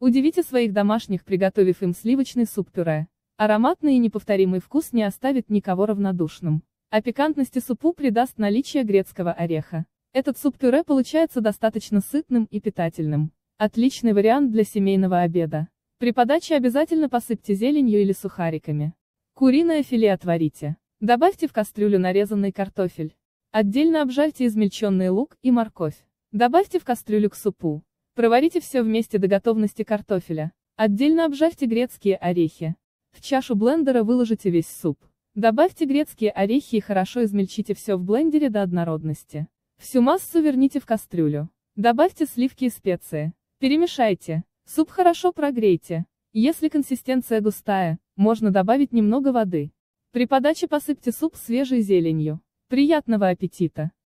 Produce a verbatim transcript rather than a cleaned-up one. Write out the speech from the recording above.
Удивите своих домашних, приготовив им сливочный суп-пюре. Ароматный и неповторимый вкус не оставит никого равнодушным. А пикантности супу придаст наличие грецкого ореха. Этот суп-пюре получается достаточно сытным и питательным. Отличный вариант для семейного обеда. При подаче обязательно посыпьте зеленью или сухариками. Куриное филе отварите. Добавьте в кастрюлю нарезанный картофель. Отдельно обжарьте измельченный лук и морковь. Добавьте в кастрюлю к супу. Проварите все вместе до готовности картофеля. Отдельно обжарьте грецкие орехи. В чашу блендера выложите весь суп. Добавьте грецкие орехи и хорошо измельчите все в блендере до однородности. Всю массу верните в кастрюлю. Добавьте сливки и специи. Перемешайте. Суп хорошо прогрейте. Если консистенция густая, можно добавить немного воды. При подаче посыпьте суп свежей зеленью. Приятного аппетита!